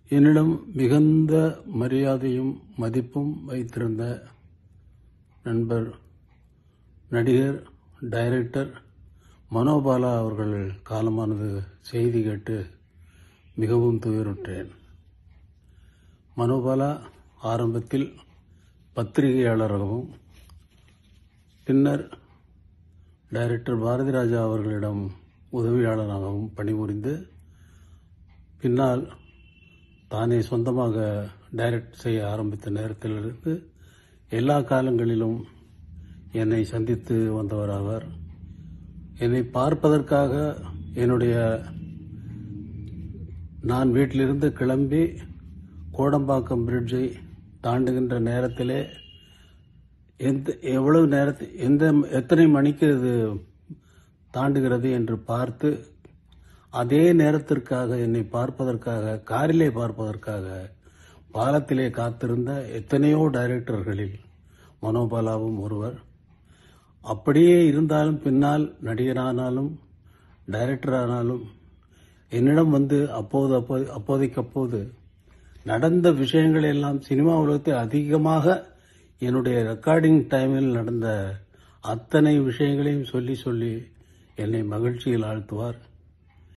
என்னிடம் மிகுந்த மரியாதையும் மதிப்பும் வைத்திருந்த நண்பர் நடிகர் டைரக்டர் மனோபாலா அவர்கள் காலமானது செய்தி கேட்டு மிகவும் துயருற்றேன். மனோபாலா ஆரம்பத்தில் பத்திரிகையாளராகவும் பின்னர் டைரக்டர் பாரதிராஜா அவர்களிடம் உதவியாளராகவும் பணிபுரிந்து பின்னால் தானே சொந்தமாக டைரக்ட் செய்ய ஆரம்பித்த நேரத்திலிருந்து எல்லா காலங்களிலும் என்னை சந்தித்து வந்தவர் அவர். என்னை பார்ப்பதற்காக நான் வீட்டிலிருந்து கிளம்பி கோடம்பாக்கம் பிரிட்ஜை தாண்டுகின்ற நேரத்திலே எத்தனை மணிக்கு இது தாண்டுகிறது என்று பார்த்து அதே நேரத்திற்காக என்னை பார்ப்பதற்காக காரிலே பார்ப்பதற்காக பாலத்திலே காத்திருந்த எத்தனையோ டைரக்டர்களில் மனோபாலாவும் ஒருவர். அப்படியே இருந்தாலும் பின்னால் நடிகரானாலும் டைரக்டரானாலும் என்னிடம் வந்து அப்போதைக்கப்போது நடந்த விஷயங்கள் எல்லாம் சினிமா உலகத்தில் அதிகமாக என்னுடைய ரெக்கார்டிங் டைமில் நடந்த அத்தனை விஷயங்களையும் சொல்லி என்னை மகிழ்ச்சியில் ஆழ்த்துவார்.